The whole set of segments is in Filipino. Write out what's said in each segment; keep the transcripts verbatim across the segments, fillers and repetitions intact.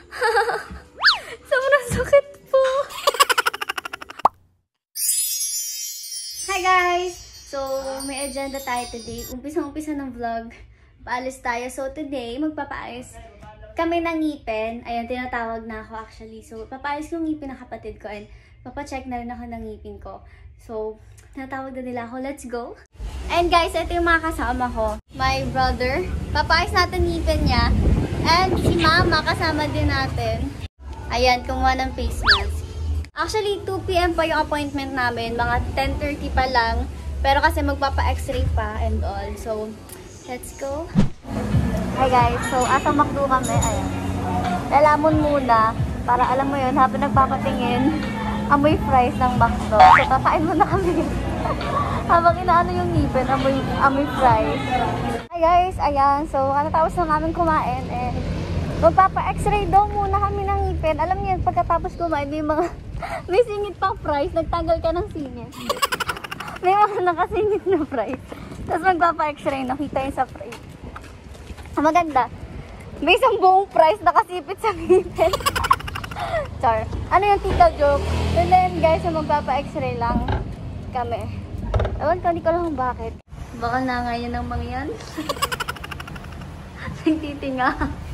Sobrang sakit po. Hi guys! So, may agenda tayo today. Umpisa-umpisa ng vlog. Paalis tayo. So, today, magpapaayos kami ng ngipin. Ayan, tinatawag na ako actually. So, papaayos yung ngipin ng kapatid ko and papacheck na rin ako ng ngipin ko. So, tinatawag na nila ako. Let's go! And guys, ito yung mga kasama ko. My brother. Papaayos natin ngipin niya. And si mama, kasama din natin. Ayan, kumuha ng face mask. Actually, two p m pa yung appointment namin. Mga ten thirty pa lang. Pero kasi magpapa-x-ray pa and all. So, let's go. Hi guys, so asa McDo kami. Ayan. Lalamon muna. Para alam mo yun, habang nagpapatingin, amoy fries ng McDo. So, kakain muna kami. Habang inaano yung ngipin, amoy, amoy fries. Hi guys, ayan. So, katapos na namin kumain. And magpapa-x-ray daw muna kami ng ngipin. Alam niyo, pagkatapos kumain, may mga may singit pang fries. Nagtanggal ka ng singit. May mga nakasingit na fries. Tapos magpapa-x-ray, nakita yun sa fries. Maganda. May isang buong fries nakasipit sa ngipin. Char. Ano yung tita joke? And then guys, magpapa-x-ray lang kami. Ewan ko, hindi ko lang bakit. Baka na ngayon ng mga yan. Nagtitinga.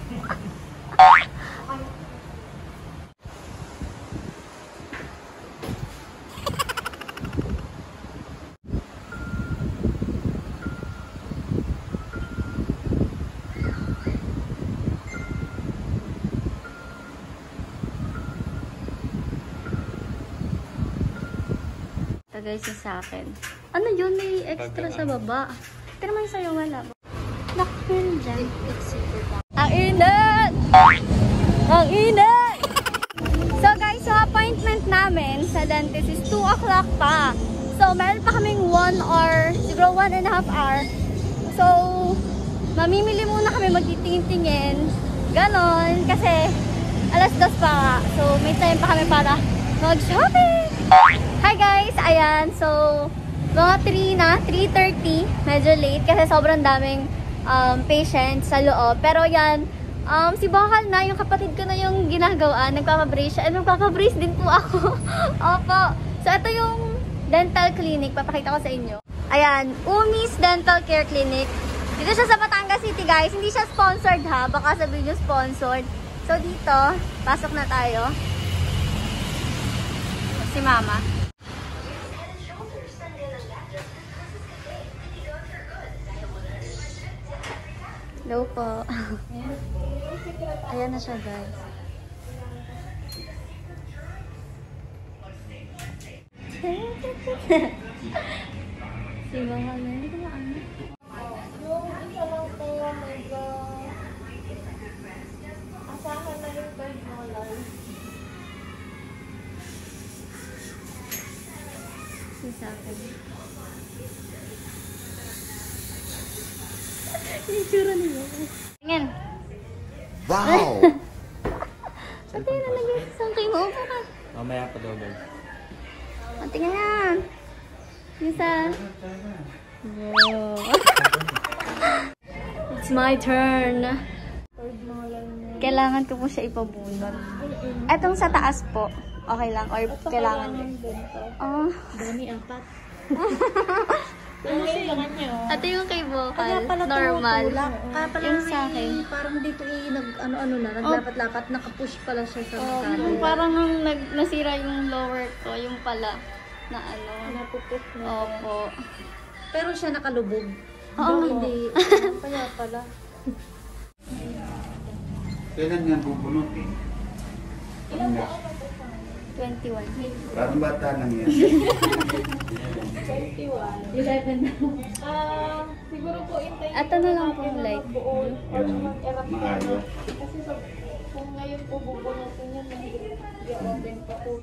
Guys, yung sa akin. Ano yun? May extra sa baba. Pero may sa'yo wala. Nakapil dyan. Ang init! Ang init! So guys, so appointment namin sa dentist is two o'clock pa. So meron pa kaming one hour, siguro one and a half hour. So, mamimili muna kami, magtitingin-tingin. Ganon. Kasi, alas dos pa nga. So, may time pa kami para mag-shopping! Hi guys! Ayan, so mga three na, three thirty, medyo late kasi sobrang daming um, patients sa loob. Pero yan, um, si Bakal na, yung kapatid ko na yung ginagawa, nagpapabrace siya. And magpapabrace din po ako. Opo. So ito yung dental clinic, papakita ko sa inyo. Ayan, Umi's Dental Care Clinic. Dito siya sa Batangas City guys. Hindi siya sponsored ha, baka sabihin nyo sponsored. So dito, pasok na tayo. Si mama. Hello po. Ayan na siya guys. Si mama na. Hindi ko maano. Yung isa lang po, medyo asahan na yung third molar. Sa akin. Yung tsura niyo. Tingin. Wow! Pati na nag-isang kayo mo pa ka. Mamaya pa daw guys. O, tingin na. Yung sa... Wow. It's my turn. Kailangan ko po siya ipabunot. Etong sa taas po. Okay lang. Or kailangan din. Oh. Dami, apat. Ito yung kay Vocal. Normal. Kaya pala yung sa akin. Parang dito i nag ano-ano na, naglapat-lapat, nakapush pala siya sa Oh, magkano. parang nang nag, nasira yung lower ko, yung pala na ano. Napupush na. Opo. Pero siya nakalubog. Oo. Hindi. Kaya pala. Kailan nga bubunot eh? twenty-one. Parang bata lang yan. twenty-one. eleven na. Ah, siguro po intay. Ito na lang po light. Buo. Yan, maayo. Kasi sa, kung ngayon po bubunutin yan, i-open pa po.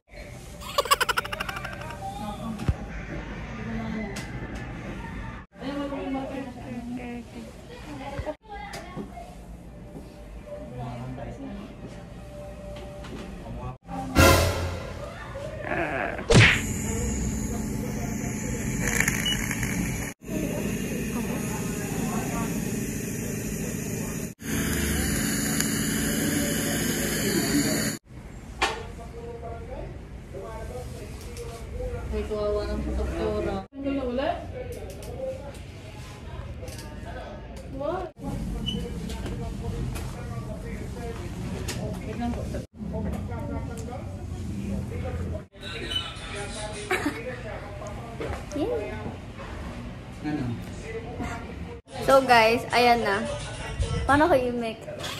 Yeah. Ano? So guys, ayan na. Paano ko i-make?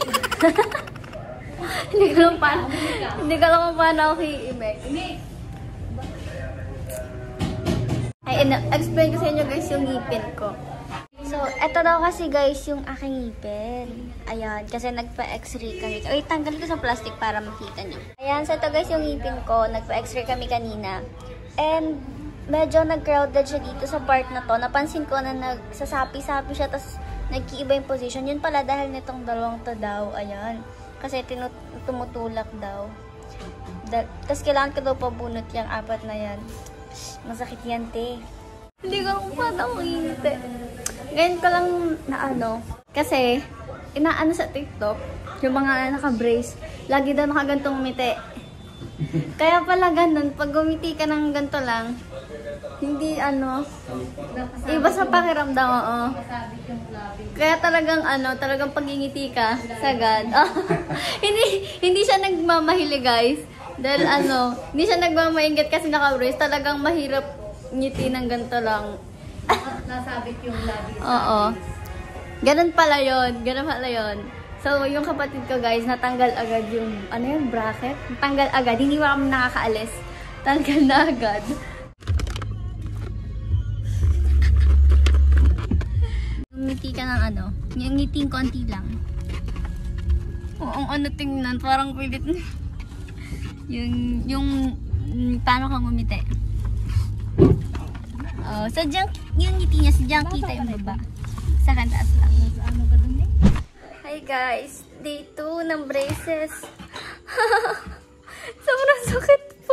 Hindi ko lang paano. Hindi ko lang kung paano ako i-make. Ay, explain ko sa inyo guys yung ngipin ko. So, eto daw kasi guys yung aking ngipin. Ayan, kasi nagpa-x-ray kami. Uy, tanggal ko sa plastic para makita nyo. Ayan, so ito guys yung ngipin ko. Nagpa-x-ray kami kanina. And medyo nag-crowded siya dito sa part na to. Napansin ko na nagsasapi-sapi siya, tapos nagkiiba yung position. Yun pala dahil nitong dalawang to daw. Ayan. Kasi tumutulak daw. Tapos kailangan ko daw pabunot yung apat na yan. Masakit yan, te. Hindi ko lang paano ako ngiti. Ngayon ko lang na ano. Kasi, inaano sa TikTok, yung mga naka-brace, lagi daw nakagantong umiti. Kaya pala ganun, pag gumiti ka ng ganito lang, hindi ano, iba sa pakiramdam, oo. Kaya talagang ano, talagang pagingiti ka, sagad. Oh, hindi, hindi siya nagmamahili guys. Dahil ano, hindi siya nagmamainggit kasi naka-brace, talagang mahirap ngiti ng ganito lang. Nasabit yung labi. Oo. Ganun pala yun, ganun pala yun. So, yung kapatid ko guys, natanggal agad yung, ano yung bracket? Natanggal agad, hindi mo kami nakakaalis. Tanggal na agad. Ngiti ka ng ano, yung ngiting konti lang. Oo, ang ano tingnan, parang pilit. yung, yung, paano kang umiti. Oh, so dyan, yung ngiti niya, sadyang kita yung baba. Sa kantaas lang. Ano ka dun eh? Hi guys, day two ng braces. Sobrang sakit po.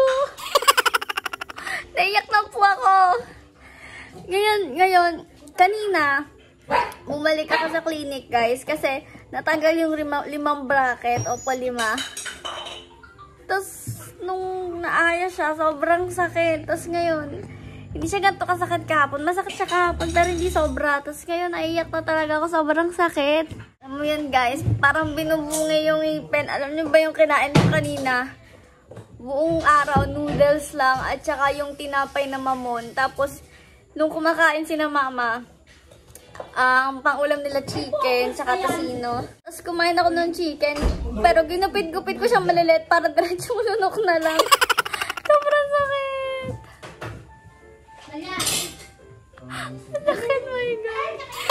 Naiyak na po ako. Ngayon, ngayon, kanina, bumalik ako sa clinic guys kasi natanggal yung lima, limang bracket o pa lima. Tapos, nung naaya siya, sobrang sakit. Tapos ngayon, hindi siya ganito kasakit kahapon. Masakit siya kahapon pero hindi sobra. Tapos ngayon, naiyak na talaga ako. Sobrang sakit. Alam mo yan guys, parang binubungay yung ngipin. Alam niyo ba yung kinain ko kanina? Buong araw, noodles lang. At saka yung tinapay na mamon. Tapos, nung kumakain si na mama, ang um, pang-ulam nila chicken, saka tocino. Tapos kumain ako ng chicken, pero ginupit-gupit ko siyang malilit para diretso lunok na lang. Sobrang sakit. Sakit, my God.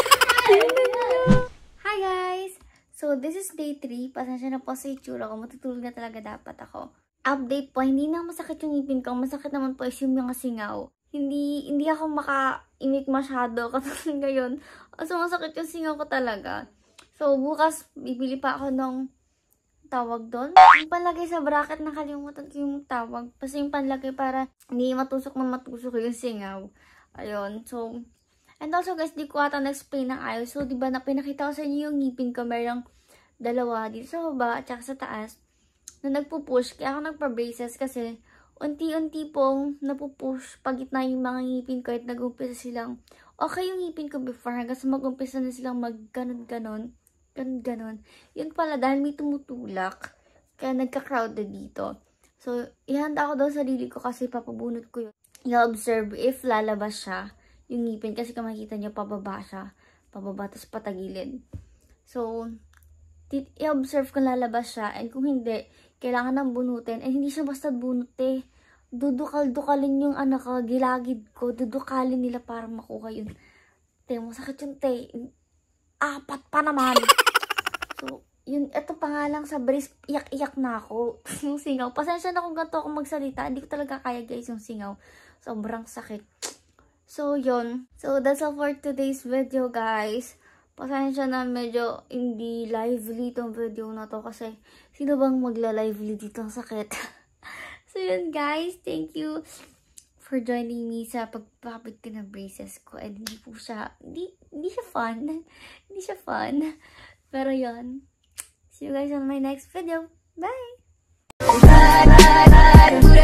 Hi guys! So, this is day three. Pasensya na po sa itsura ko. Matutulog na talaga dapat ako. Update po, hindi na masakit yung ngipin ko. Masakit naman po is yung mga singaw. Hindi, hindi ako maka-imik masyado kasi ngayon. So, masakit yung singaw ko talaga. So, bukas, bibili pa ako ng tawag doon. Yung panlagay sa bracket, nakalimutan ko yung tawag. Kasi yung panlagay para hindi matusok na matusok yung singaw. Ayun. So, and also guys, di ko ata na-explain ng ayos. So, diba na pinakita ko sa inyo yung ngipin ko. Merong dalawa dito sa baba at saka sa taas. Na nagpupush. Kaya ako nagpa-braces kasi unti-unti pong napupush pag gitna yung mga ngipin ko at nag-umpisa silang okay yung ngipin ko before hanggang sa mag-umpisa na silang mag-ganon-ganon ganon-ganon. Yun pala dahil may tumutulak kaya nagka-crowded dito. So, ihanda ko daw sarili ko kasi papabunot ko yun. I-observe if lalabas siya yung ngipin kasi kung makikita niyo pababa siya. Pababa tapos patagilid. So, i-observe kung lalabas siya and kung hindi, kailangan nang bunutin. And hindi siya basta bunot eh. Dudukal-dukalin yung anak ko, gilagid ko. Dudukalin nila para makuha yun. Te, masakit yung te. Apat pa naman. So, yun, ito pa nga lang sa brace, iyak-iyak na ako. Yung singaw. Pasensya na kung ganito ako magsalita. Hindi ko talaga kaya guys yung singaw. Sobrang sakit. So, yun. So, that's all for today's video guys. Pasensya na medyo hindi lively tong video na to kasi sino bang magla-lively dito ang sakit. So yun guys, thank you for joining me sa pagpapit ko ng braces ko. And hindi po siya, hindi, hindi siya fun. Hindi siya fun. Pero yun. See you guys on my next video. Bye!